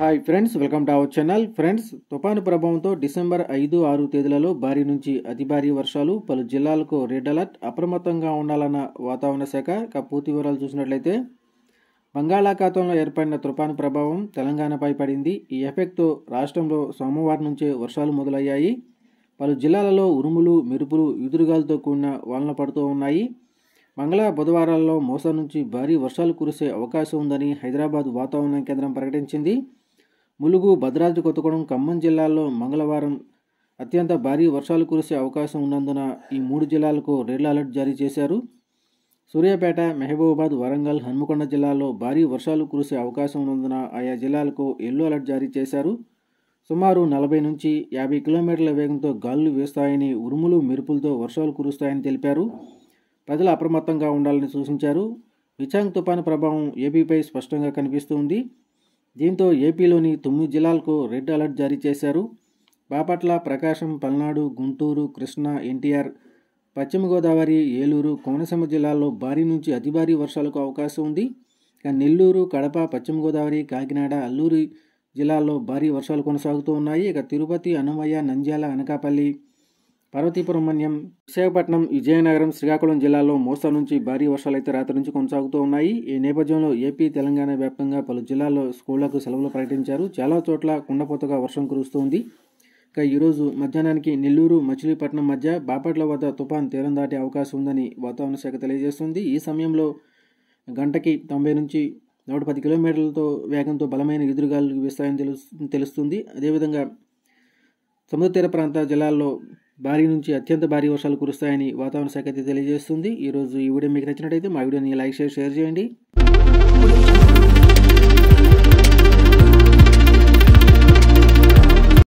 Hi friends, welcome to our channel. Friends, తుఫాను ప్రభావంతో December 5-6 తేదీలలో భారీ నుంచి అతి భారీ వర్షాలు, పలు జిల్లాలకు రెడ్ అలర్ట్, అప్రమత్తంగా ఉండాలన్న వాతావరణ శాఖ. పూర్తి వివరాలు చూసినట్లయితే, బంగాళాఖాతంలో ఏర్పడిన తుఫాను ప్రభావం తెలంగాణపై పడింది. ఈ ఎఫెక్ట్తో రాష్ట్రంలో సోమవారం నుంచే వర్షాలు మొదలయ్యాయి. పలు జిల్లాలలో ఉరుములు, మెరుపులు, ఈదురుగాలతో కూడిన వానలు పడుతూ ఉన్నాయి. మంగళ, బుధవారాల్లో మోస్తరు నుంచి భారీ వర్షాలు కురిసే అవకాశం ఉందని హైదరాబాద్ వాతావరణ కేంద్రం ప్రకటించింది. ములుగు, భద్రాద్రి కొత్తగూడెం, ఖమ్మం జిల్లాల్లో మంగళవారం అత్యంత భారీ వర్షాలు కురిసే అవకాశం ఉన్నందున ఈ 3 జిల్లాలకు రెడ్ అలర్ట్ జారీ చేశారు. సూర్యాపేట, మహబూబాబాద్, వరంగల్, హన్మకొండ జిల్లాల్లో భారీ వర్షాలు కురిసే అవకాశం ఉన్నందున ఆయా జిల్లాలకు ఎల్లో అలర్ట్ జారీ చేశారు. సుమారు 40 నుంచి 50 కిలోమీటర్ల వేగంతో గాలులు వీస్తాయని, ఉరుములు, మెరుపులతో వర్షాలు కురుస్తాయని తెలిపారు. ప్రజలు అప్రమత్తంగా ఉండాలని సూచించారు. మిచాంగ్ తుఫాను ప్రభావం ఏపీపై స్పష్టంగా కనిపిస్తుంది. దీంతో ఏపీలోని 9 జిల్లాలకు రెడ్ అలర్ట్ జారీ చేశారు. బాపట్ల, ప్రకాశం, పల్నాడు, గుంటూరు, కృష్ణా, ఎన్టీఆర్, పశ్చిమ గోదావరి, ఏలూరు, కోనసీమ జిల్లాల్లో భారీ నుంచి అతి భారీ వర్షాలకు అవకాశం ఉంది. ఇక నెల్లూరు, కడప, పశ్చిమ గోదావరి, కాకినాడ, అల్లూరు జిల్లాల్లో భారీ వర్షాలు కొనసాగుతూ ఉన్నాయి. ఇక తిరుపతి, అన్నమయ్య, నంద్యాల, అనకాపల్లి, పార్వతీపురం మన్యం, విశాఖపట్నం, విజయనగరం, శ్రీకాకుళం జిల్లాల్లో మోస్తరు నుంచి భారీ వర్షాలు అయితే రాత్రి నుంచి కొనసాగుతూ ఉన్నాయి. ఈ నేపథ్యంలో ఏపీ, తెలంగాణ వ్యాప్తంగా పలు జిల్లాల్లో స్కూళ్లకు సెలవులు ప్రకటించారు. చాలా చోట్ల కుండపోతగా వర్షం కురుస్తోంది. ఇక ఈరోజు మధ్యాహ్నానికి నెల్లూరు, మచిలీపట్నం మధ్య బాపట్ల వద్ద తుఫాన్ తీరం దాటే అవకాశం ఉందని వాతావరణ శాఖ తెలియజేస్తుంది. ఈ సమయంలో గంటకి 90 నుంచి 110 కిలోమీటర్లతో వేగంతో బలమైన ఎదురుగాలులు వీస్తాయని తెలుస్తుంది. అదేవిధంగా సముద్ర తీర ప్రాంత జిల్లాల్లో భారీ నుంచి అత్యంత భారీ వర్షాలు కురుస్తాయని వాతావరణ శాఖ అయితే తెలియజేస్తుంది. ఈరోజు ఈ వీడియో మీకు నచ్చినట్టయితే మా వీడియోని లైక్ చేసి షేర్ చేయండి.